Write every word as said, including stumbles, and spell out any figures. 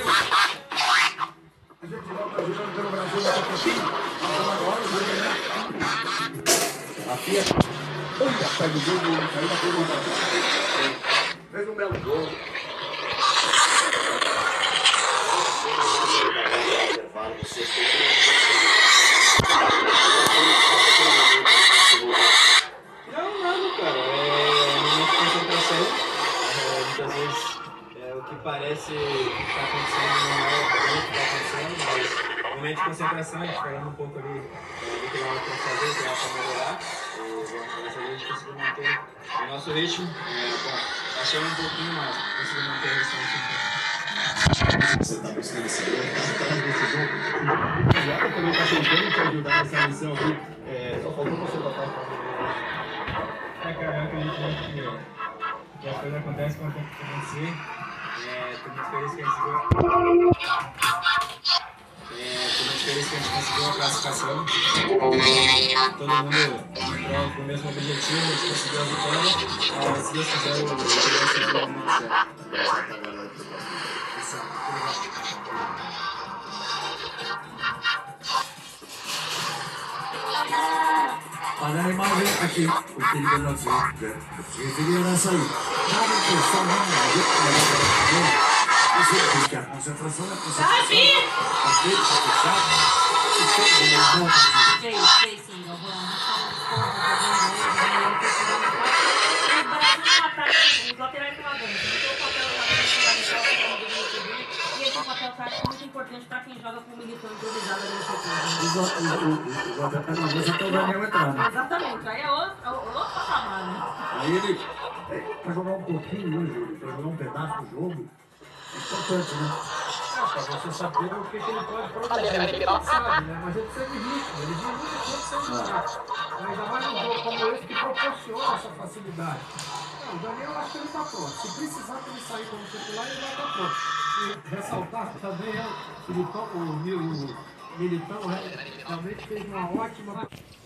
A gente volta jogando pelo Brasil na Copa. Agora o jogo é a Fiat. Olha, pega o jogo, saiu da pergunta. Fez um belo jogo. Não, nada, cara. É momento de concentração. É, muitas vezes é, o que parece estar acontecendo não é o que está acontecendo, mas momento de concentração, a gente falando um pouco ali do que nós temos que fazer, que é para melhorar. E dessa vez a gente conseguiu manter o nosso ritmo. É, bom, achando um pouquinho, mas conseguiu manter a restante. Você está buscando saber atrás desse jogo? O Thiago também está tentando te ajudar nessa missão aqui. É, só faltou você botar É, cara, eu acredito muito que, que as coisas acontecem quando tem que acontecer. Estou muito feliz que a gente conseguiu. Estou muito feliz que a gente conseguiu a classificação. Todo mundo entrou com o mesmo objetivo, a gente conseguiu a vitória. Mas se Deus quiser, o jogo vai ser muito certo. Olha a imagem aqui, o que ele vai dizer. Eu queria nessa aí. Cada pessoa não é você tem que a concentração é a concentração. Tá feito, tá fechado. Sei, sei sim, eu vou os laterais estão lavando, então o papel e esse papel tático é muito importante para quem joga com militão improvisado ali no setor. Os laterais estão ganhando entrar. Exatamente, aí é outro, outro patamar, né? Aí ele, para jogar um pouquinho, né, Júlio? Para jogar um pedaço do jogo, é importante, né? É, para você saber o que, que ele pode produzir. Ele sabe, né? Mas ele precisa de ritmo, ele diz muito tempo sem jogar. Ainda mais um jogo como esse que proporciona essa facilidade. Não, o Daniel, eu acho que ele está pronto. Se precisar para ele sair como titular, ele vai estar pronto. E ressaltar também é, o Militão, o Militão realmente fez uma ótima.